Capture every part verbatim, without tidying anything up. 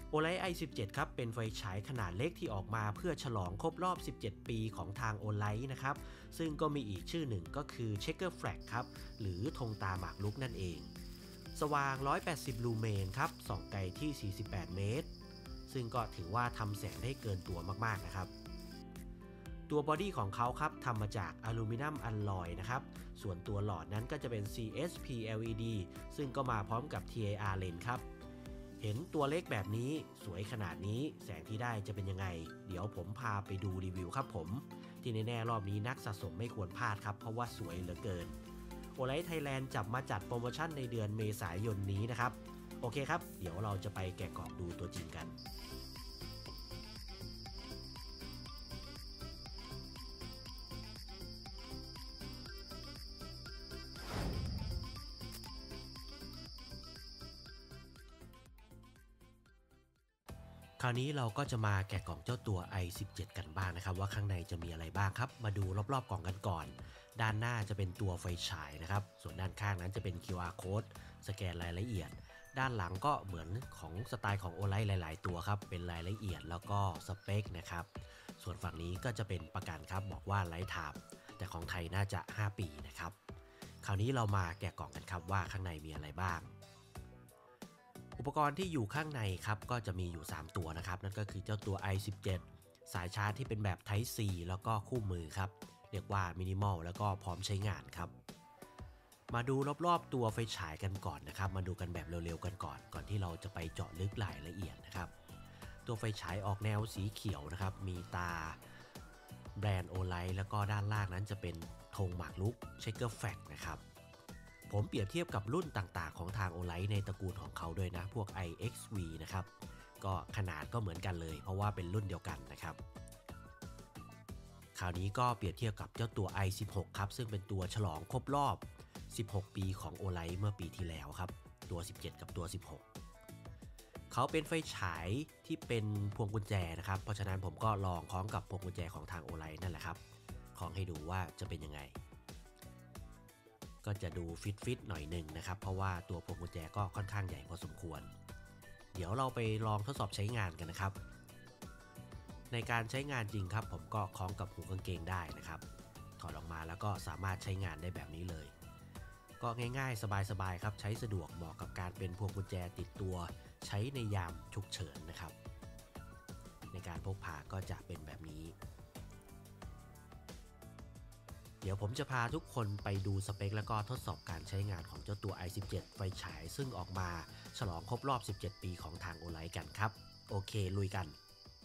Olight ไอ สิบเจ็ด ครับเป็นไฟฉายขนาดเล็กที่ออกมาเพื่อฉลองครบรอบ สิบเจ็ด ปีของทาง Olight นะครับซึ่งก็มีอีกชื่อหนึ่งก็คือ Checker Flag ครับหรือธงตาหมากรุกนั่นเองสว่างหนึ่งร้อยแปดสิบลูเมนครับส่องไกลที่สี่สิบแปดเมตรซึ่งก็ถือว่าทำแสงได้เกินตัวมากๆนะครับตัวบอดี้ของเขาครับทำมาจากอลูมิเนียมอัลลอยนะครับส่วนตัวหลอดนั้นก็จะเป็น ซี เอส พี แอล อี ดี ซึ่งก็มาพร้อมกับ ที เอ อาร์ เลนส์ครับเห็นตัวเล็กแบบนี้สวยขนาดนี้แสงที่ได้จะเป็นยังไงเดี๋ยวผมพาไปดูรีวิวครับผมที่แน่ๆรอบนี้นักสะสมไม่ควรพลาดครับเพราะว่าสวยเหลือเกิน Olight Thailand จับมาจัดโปรโมชั่นในเดือนเมษายนนี้นะครับโอเคครับเดี๋ยวเราจะไปแกะกล่องดูตัวจริงกันคราวนี้เราก็จะมาแกะกล่องเจ้าตัว ไอ สิบเจ็ด กันบ้างนะครับว่าข้างในจะมีอะไรบ้างครับมาดูรอบๆกล่องกันก่อนด้านหน้าจะเป็นตัวไฟฉายนะครับส่วนด้านข้างนั้นจะเป็น คิว อาร์ Code สแกนรายละเอียดด้านหลังก็เหมือนของสไตล์ของ Olight หลายๆตัวครับเป็นรายละเอียดแล้วก็สเปคนะครับส่วนฝั่งนี้ก็จะเป็นประกันครับบอกว่าไลฟ์ไทม์แต่ของไทยน่าจะห้าปีนะครับคราวนี้เรามาแกะกล่องกันครับว่าข้างในมีอะไรบ้างอุปกรณ์ที่อยู่ข้างในครับก็จะมีอยู่สามตัวนะครับนั่นก็คือเจ้าตัว ไอ สิบเจ็ด สายชาร์จที่เป็นแบบ Type C แล้วก็คู่มือครับเรียกว่ามินิมอลแล้วก็พร้อมใช้งานครับมาดูรอบๆตัวไฟฉายกันก่อนนะครับมาดูกันแบบเร็วๆกันก่อนก่อนที่เราจะไปเจาะลึกรายละเอียดนะครับตัวไฟฉายออกแนวสีเขียวนะครับมีตาแบรนด์ Olight แล้วก็ด้านล่างนั้นจะเป็นธงหมากรุก Checker Flag นะครับผมเปรียบเทียบกับรุ่นต่างๆของทาง Olight ในตระกูลของเขาด้วยนะพวก ไอ เอ็กซ์ วี นะครับก็ขนาดก็เหมือนกันเลยเพราะว่าเป็นรุ่นเดียวกันนะครับคราวนี้ก็เปรียบเทียบกับเจ้าตัว ไอ สิบหก ครับซึ่งเป็นตัวฉลองครบรอบสิบหกปีของ Olight เมื่อปีที่แล้วครับตัว สิบเจ็ด กับตัว สิบหก เขาเป็นไฟฉายที่เป็นพวงกุญแจนะครับเพราะฉะนั้นผมก็ลองคล้องกับพวงกุญแจของทาง Olight นั่นแหละครับคล้องให้ดูว่าจะเป็นยังไงก็จะดูฟิตๆหน่อยหนึ่งนะครับเพราะว่าตัวพวงกุญแจก็ค่อนข้างใหญ่พอสมควรเดี๋ยวเราไปลองทดสอบใช้งานกันนะครับในการใช้งานจริงครับผมก็คล้องกับหูกางเกงได้นะครับถอดออกมาแล้วก็สามารถใช้งานได้แบบนี้เลยก็ง่ายๆสบายๆครับใช้สะดวกเหมาะกับการเป็นพวงกุญแจติดตัวใช้ในยามฉุกเฉินนะครับในการพกพาก็จะเป็นแบบนี้เดี๋ยวผมจะพาทุกคนไปดูสเปคแล้วก็ทดสอบการใช้งานของเจ้าตัว ไอ สิบเจ็ด ไฟฉายซึ่งออกมาฉลองครบรอบสิบเจ็ดปีของทาง Olight กันครับโอเคลุยกัน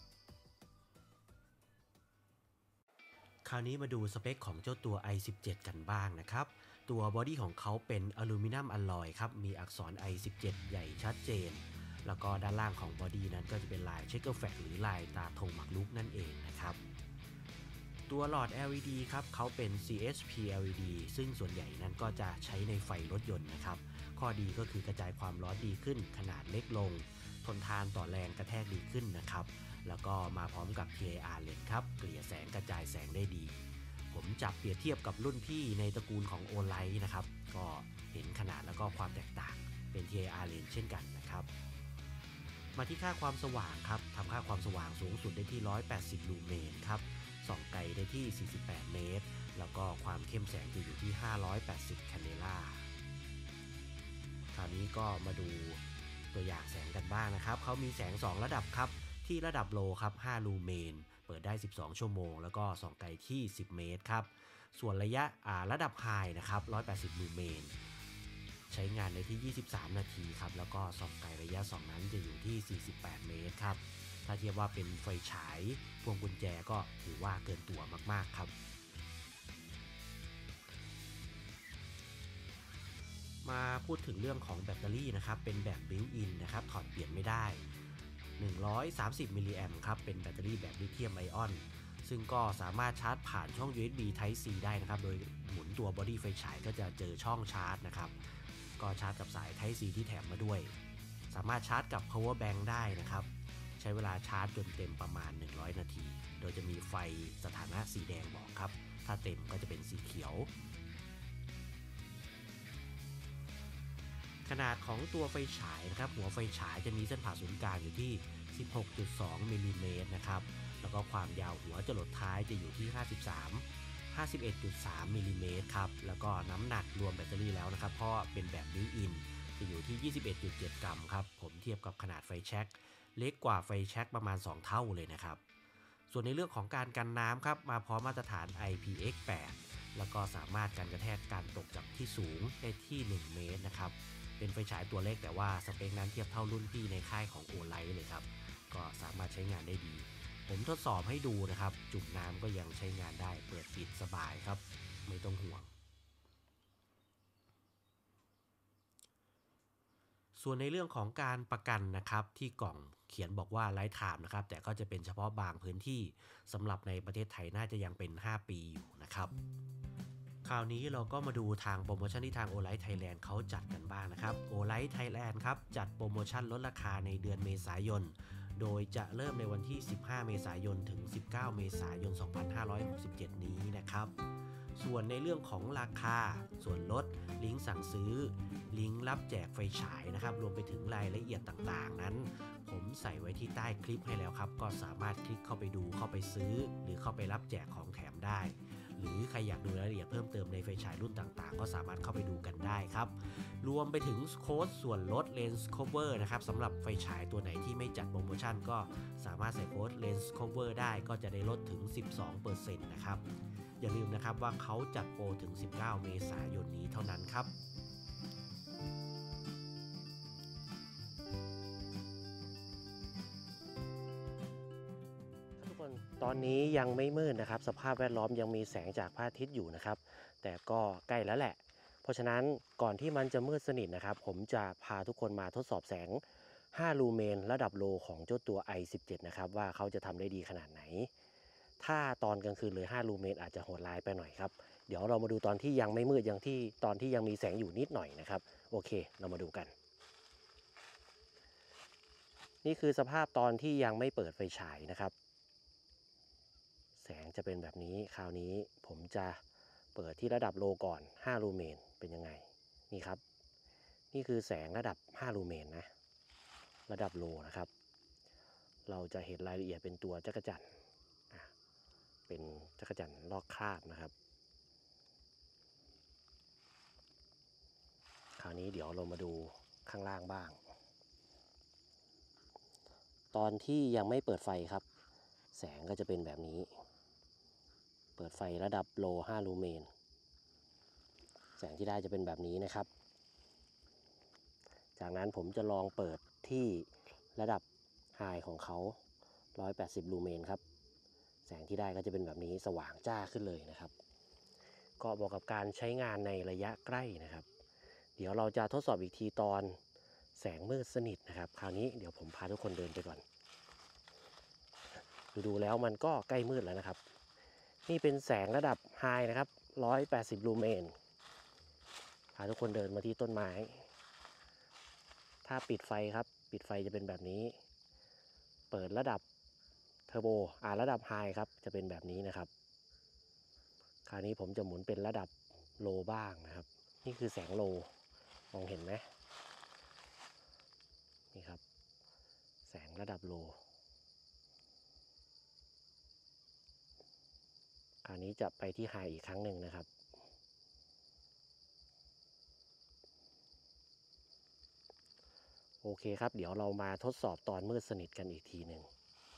คราวนี้มาดูสเปคของเจ้าตัว ไอ สิบเจ็ด กันบ้างนะครับตัวบอดี้ของเขาเป็นอลูมิเนียมอัลลอยครับมีอักษร ไอ สิบเจ็ด ใหญ่ชัดเจนแล้วก็ด้านล่างของบอดี้นั้นก็จะเป็นลาย Checker Flag หรือลายตาธงหมากรุกนั่นเองนะครับตัวหลอด แอล อี ดี ครับเขาเป็น ซี เอส พี แอล อี ดี ซึ่งส่วนใหญ่นั้นก็จะใช้ในไฟรถยนต์นะครับข้อดีก็คือกระจายความร้อนดีขึ้นขนาดเล็กลงทนทานต่อแรงกระแทกดีขึ้นนะครับแล้วก็มาพร้อมกับ ที เอ อาร์ เลนส์ครับเกลี่ยแสงกระจายแสงได้ดีผมจับเปรียบเทียบกับรุ่นพี่ในตระกูลของ Olight นะครับก็เห็นขนาดแล้วก็ความแตกต่างเป็น ที เอ อาร์ เลนส์เช่นกันนะครับมาที่ค่าความสว่างครับทำค่าความสว่างสูงสุดได้ที่หนึ่งร้อยแปดสิบลูเมนครับส่องไกลได้ที่สี่สิบแปดเมตรแล้วก็ความเข้มแสงจะอยู่ที่ห้าร้อยแปดสิบแคเนล่าคราวนี้ก็มาดูตัวอย่างแสงกันบ้างนะครับเขามีแสงสองระดับครับที่ระดับโลครับห้าลูเมนเปิดได้สิบสองชั่วโมงแล้วก็ส่องไกลที่สิบเมตรครับส่วนระยะอ่าระดับไฮนะครับหนึ่งร้อยแปดสิบลูเมนใช้งานในที่ยี่สิบสามนาทีครับแล้วก็ส่องไกลระยะสองนั้นจะอยู่ที่สี่สิบแปดเมตรครับถ้าเทียบว่าเป็นไฟฉายพวงกุญแจก็ถือว่าเกินตัวมากๆครับมาพูดถึงเรื่องของแบตเตอรี่นะครับเป็นแบบบิวต์อินนะครับถอดเปลี่ยนไม่ได้หนึ่งร้อยสามสิบมิลลิแอมป์ครับเป็นแบตเตอรี่แบบลิเธียมไอออนซึ่งก็สามารถชาร์จผ่านช่อง ยู เอส บี Type C ได้นะครับโดยหมุนตัวบอดี้ไฟฉายก็จะเจอช่องชาร์จนะครับก็ชาร์จกับสาย Type C ที่แถมมาด้วยสามารถชาร์จกับ power bank ได้นะครับใช้เวลาชาร์จจนเต็มประมาณหนึ่งร้อยนาทีโดยจะมีไฟสถานะสีแดงบอกครับถ้าเต็มก็จะเป็นสีเขียวคขนาดของตัวไฟฉายนะครับหัวไฟฉายจะมีเส้นผ่าศูนย์กลางอยู่ที่ สิบหกจุดสอง มิลลิเมตรนะครับแล้วก็ความยาวหัวจรดท้ายจะอยู่ที่ ห้าสิบสาม ห้าสิบเอ็ดจุดสาม มิลลิเมตรครับแล้วก็น้ำหนักรวมแบตเตอรี่แล้วนะครับเพราะเป็นแบบบิวอินจะอยู่ที่ ยี่สิบเอ็ดจุดเจ็ด กรัมครับผมเทียบกับขนาดไฟแช็กเล็กกว่าไฟแช็กประมาณสองเท่าเลยนะครับส่วนในเรื่องของการกันน้ำครับมาพร้อมมาตรฐาน ไอ พี เอ็กซ์ แปด แล้วก็สามารถกันกระแทกการตกจากที่สูงได้ที่หนึ่งเมตรนะครับเป็นไฟฉายตัวเล็กแต่ว่าสเปคนั้นเทียบเท่ารุ่นพี่ในค่ายของ โอ ไลท์ เลยครับก็สามารถใช้งานได้ดีผมทดสอบให้ดูนะครับจุ่มน้ำก็ยังใช้งานได้เปิดปิดสบายครับไม่ต้องห่วงส่วนในเรื่องของการประกันนะครับที่กล่องเขียนบอกว่าไลฟ์ไทม์นะครับแต่ก็จะเป็นเฉพาะบางพื้นที่สำหรับในประเทศไทยน่าจะยังเป็นห้าปีอยู่นะครับคราวนี้เราก็มาดูทางโปรโมชั่นที่ทาง โอ ไลท์ Thailand เขาจัดกันบ้างนะครับ โอ ไลท์ Thailand ครับจัดโปรโมชั่นลดราคาในเดือนเมษายนโดยจะเริ่มในวันที่สิบห้าเมษายนถึงสิบเก้าเมษายนสองพันห้าร้อยหกสิบเจ็ดนี้นะครับส่วนในเรื่องของราคาส่วนลดลิงก์สั่งซื้อลิงก์รับแจกไฟฉายนะครับรวมไปถึงรายละเอียดต่างๆนั้นผมใส่ไว้ที่ใต้คลิปให้แล้วครับก็สามารถคลิกเข้าไปดูเข้าไปซื้อหรือเข้าไปรับแจกของแถมได้หรือใครอยากดูรายละเอียดเพิ่มเติมในไฟฉายรุ่นต่างๆก็สามารถเข้าไปดูกันได้ครับรวมไปถึงโค้ดส่วนลด Lens Cover นะครับสำหรับไฟฉายตัวไหนที่ไม่จัดโปรโมชั่นก็สามารถใส่โค้ด Lens Cover ได้ก็จะได้ลดถึง สิบสองเปอร์เซ็นต์ นะครับอย่าลืมนะครับว่าเขาจัดโปรถึงสิบเก้าเมษายนนี้เท่านั้นครับทุกคนตอนนี้ยังไม่มืดนะครับสภาพแวดล้อมยังมีแสงจากพระอาทิตย์อยู่นะครับแต่ก็ใกล้แล้วแหละเพราะฉะนั้นก่อนที่มันจะมืดสนิทนะครับผมจะพาทุกคนมาทดสอบแสงห้าลูเมนระดับโลของเจ้าตัว ไอ สิบเจ็ด นะครับว่าเขาจะทำได้ดีขนาดไหนถ้าตอนกลางคืนเลยห้าลูเมนอาจจะโหดร้ายไปหน่อยครับเดี๋ยวเรามาดูตอนที่ยังไม่มืดยังที่ตอนที่ยังมีแสงอยู่นิดหน่อยนะครับโอเคเรามาดูกันนี่คือสภาพตอนที่ยังไม่เปิดไฟฉายนะครับแสงจะเป็นแบบนี้คราวนี้ผมจะเปิดที่ระดับโลก่อนห้าลูเมนเป็นยังไงนี่ครับนี่คือแสงระดับห้าลูเมนนะระดับโลนะครับเราจะเห็นรายละเอียดเป็นตัวจักรจั่นเป็นจักรจั่นลอกคราบนะครับคราวนี้เดี๋ยวเรามาดูข้างล่างบ้างตอนที่ยังไม่เปิดไฟครับแสงก็จะเป็นแบบนี้เปิดไฟระดับโลห้าลูเมนแสงที่ได้จะเป็นแบบนี้นะครับจากนั้นผมจะลองเปิดที่ระดับไฮของเขาหนึ่งร้อยแปดสิบลูเมนครับแสงที่ได้ก็จะเป็นแบบนี้สว่างจ้าขึ้นเลยนะครับก็บอกกับการใช้งานในระยะใกล้นะครับเดี๋ยวเราจะทดสอบอีกทีตอนแสงมืดสนิทนะครับคราวนี้เดี๋ยวผมพาทุกคนเดินไปก่อนดูๆแล้วมันก็ใกล้มืดแล้วนะครับนี่เป็นแสงระดับไฮนะครับหนึ่งร้อยแปดสิบลูเมนพาทุกคนเดินมาที่ต้นไม้ถ้าปิดไฟครับปิดไฟจะเป็นแบบนี้เปิดระดับเทอร์โบอ่าระดับไฮครับจะเป็นแบบนี้นะครับคราวนี้ผมจะหมุนเป็นระดับโลบ้างนะครับนี่คือแสงโลมองเห็นไหมนี่ครับแสงระดับโลคราวนี้จะไปที่ไฮอีกครั้งหนึ่งนะครับโอเคครับเดี๋ยวเรามาทดสอบตอนมืดสนิทกันอีกทีหนึ่ง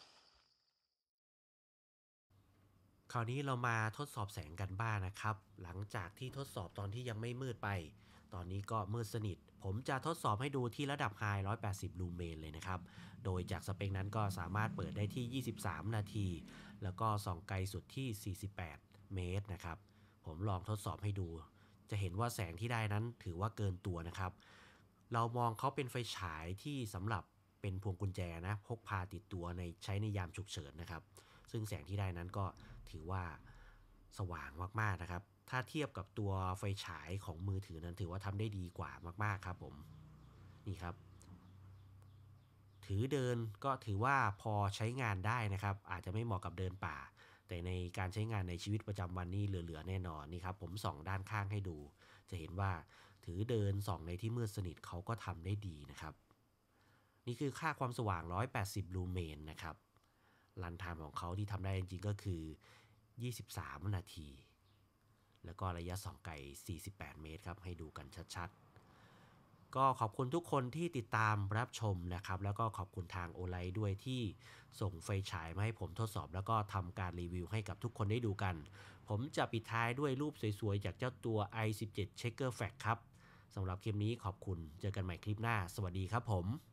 คราวนี้เรามาทดสอบแสงกันบ้าง นะครับหลังจากที่ทดสอบตอนที่ยังไม่มืดไปตอนนี้ก็มืดสนิทผมจะทดสอบให้ดูที่ระดับไฮหนึ่งร้อยแปดสิบลูเมนเลยนะครับโดยจากสเปคนั้นก็สามารถเปิดได้ที่ยี่สิบสามนาทีแล้วก็ส่องไกลสุดที่สี่สิบแปดเมตรนะครับผมลองทดสอบให้ดูจะเห็นว่าแสงที่ได้นั้นถือว่าเกินตัวนะครับเรามองเขาเป็นไฟฉายที่สำหรับเป็นพวงกุญแจนะพกพาติดตัวในใช้ในยามฉุกเฉินนะครับซึ่งแสงที่ได้นั้นก็ถือว่าสว่างมากๆนะครับถ้าเทียบกับตัวไฟฉายของมือถือนั้นถือว่าทำได้ดีกว่ามากๆครับผมนี่ครับถือเดินก็ถือว่าพอใช้งานได้นะครับอาจจะไม่เหมาะกับเดินป่าแต่ในการใช้งานในชีวิตประจำวันนี่เหลือๆแน่นอนนี่ครับผมส่องด้านข้างให้ดูจะเห็นว่าถือเดินส่องในที่มืดสนิทเขาก็ทำได้ดีนะครับนี่คือค่าความสว่างหนึ่งร้อยแปดสิบลูเมนนะครับรันไทม์ของเขาที่ทำได้จริงๆก็คือยี่สิบสามนาทีแล้วก็ระยะส่องไกลสี่สิบแปดเมตรครับให้ดูกันชัดๆก็ขอบคุณทุกคนที่ติดตามรับชมนะครับแล้วก็ขอบคุณทางโอไลท์ด้วยที่ส่งไฟฉายมาให้ผมทดสอบแล้วก็ทำการรีวิวให้กับทุกคนได้ดูกันผมจะปิดท้ายด้วยรูปสวยๆจากเจ้าตัว ไอ สิบเจ็ด Checker Fact ครับสำหรับคลิปนี้ขอบคุณเจอกันใหม่คลิปหน้าสวัสดีครับผม